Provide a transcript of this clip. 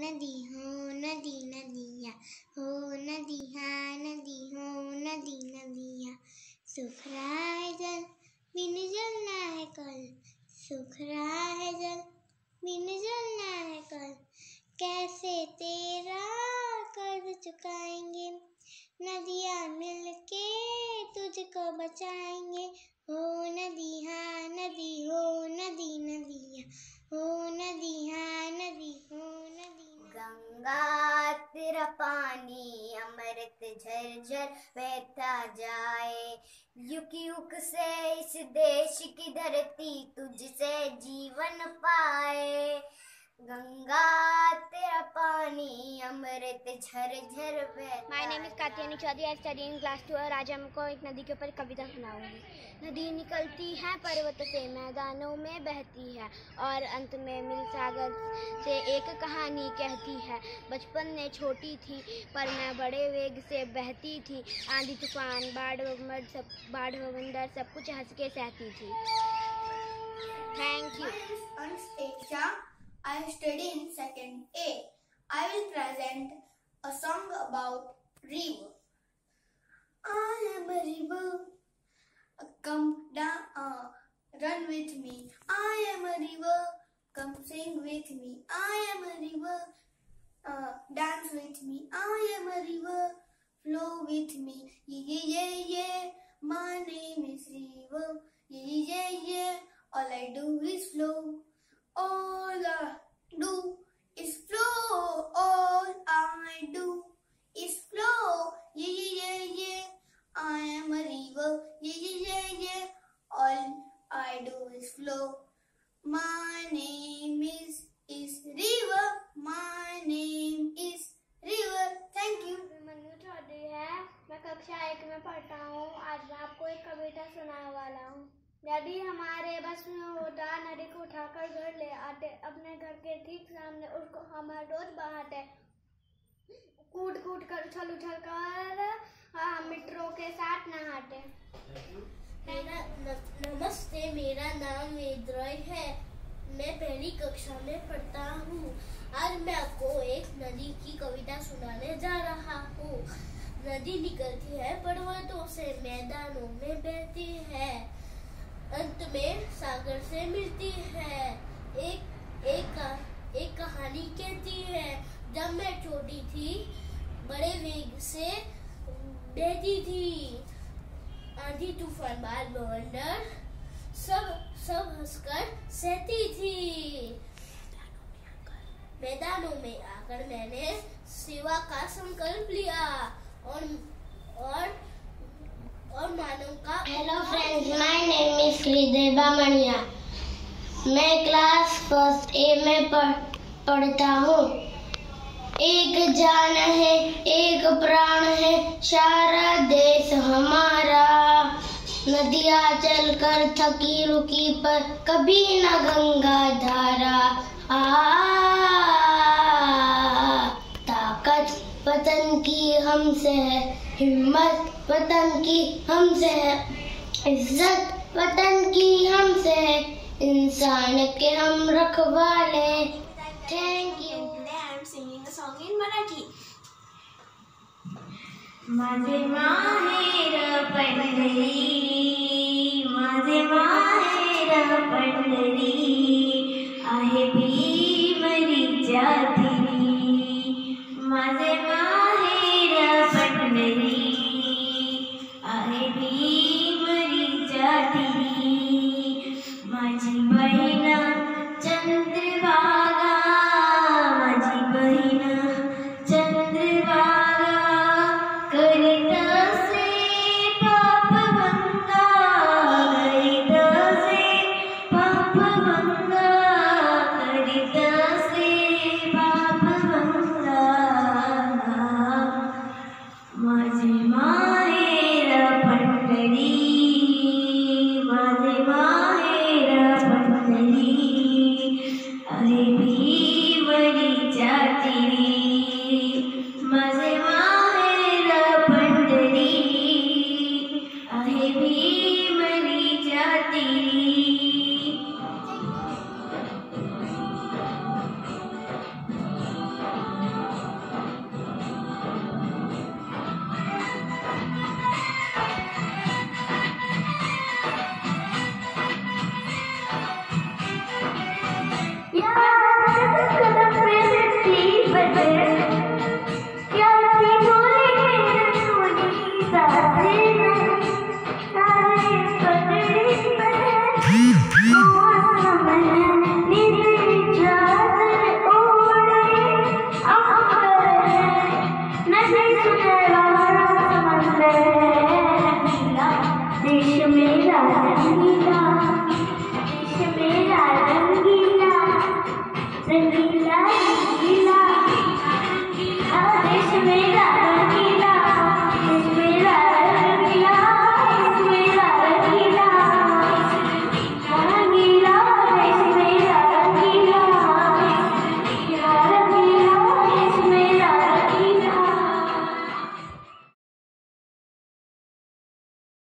नदी हो नदी नदिया हो नदी हाँ नदी हो नदी नदिया। सूख रहा है जल बिन जलना है कल, सूख रहा है जल बिन जलना है कल। कैसे तेरा कर्ज चुकाएंगे, नदियाँ मिलके तुझको बचाएंगे। हो नदी हाँ नदी हो नदी नदिया हो नदी हाँ नदी हो नदी। गंगा तेरा पानी अमृत झरझर बहता जाए, युग युग से इस देश की धरती तुझसे जीवन पाए। गंगा तेरा पानी अमृत झरझर बहता। My name is Katyayani Chaudhary, I study in class 2 और आज हमको एक नदी के ऊपर कविता सुनाऊंगी। नदी निकलती है पर्वत से, मैदानों में बहती है और अंत में मिल सागर से एक कहानी कहती है। बचपन में छोटी थी पर मैं बड़े वेग से बहती थी, आंधी तूफान बाढ़ बवंडर सब कुछ हंस के सहती थी। Thank you. I study in 2nd A. I will present a song about river. I am a river, come down, run with me. I am a river, come sing with me. I am a river, dance with me. I am a river, flow with me. Yeah, yeah, yeah, my name is river. Yeah, yeah, yeah, all I do is flow. All I do is flow. All I do is flow. Yeah, yeah, yeah, yeah. I am a river. Yeah, yeah, yeah, yeah. All I do is flow. My name is river. My name is river. Thank you. Manu Chaudhary है, मैं कक्षा 1 में पढ़ता हूँ। आज मैं आपको एक कविता सुनाने वाला हूँ। यदि हमारे बस में होता नदी को उठाकर घर ले आते, अपने घर के ठीक सामने उसको हम रोज बहाते, कूद कूद कर उछल उछल कर मित्रों के साथ नहाते। नमस्ते, मेरा नाम वेद रॉय है, मैं पहली कक्षा में पढ़ता हूँ। आज मैं आपको एक नदी की कविता सुनाने जा रहा हूँ। नदी निकलती है पर्वतों से, मैदानों में बहती है, अंत में सागर से मिलती है। एक कहानी कहती है, जब मैं छोटी थी बड़े वेग से बहती थी, आंधी तूफान बाढ़ बवंडर सब हंसकर सहती थी। मैदानों में आकर मैंने सेवा का संकल्प लिया और मानव का। Hello friends, my name is Shrideva Maniya. मैं क्लास 1st A में पढ़ता हूँ। एक जान है एक प्राण है सारा देश हमारा, नदियाँ चलकर थकी रुकी पर कभी न गंगा धारा। ताकत वतन की हमसे है, हिम्मत वतन की हमसे है, इज्जत वतन की हमसे है, इंसान के हम रखवाले। Thank you. I am singing a song in Marathi. माझे माहेर पंढरी, माझे माहेर पंढरी, आहे भीमरीच्या तीरी। माझे माहेर पंढरी, आहे भीमरीच्या तीरी। माझी बहीण चंद्रभागा, माझी बहीण चंद्रभागा, करीत असे पापभंगा, करीत असे पापभंगा, करीत असे पापभंगा। माझे माहेर पंढरी, माझे माहेर पंढरी, आहे भीमरीच्या तीरी। माझे माहेर पंढरी, आहे भीमरीच्या तीरी। रंगीला रंगीला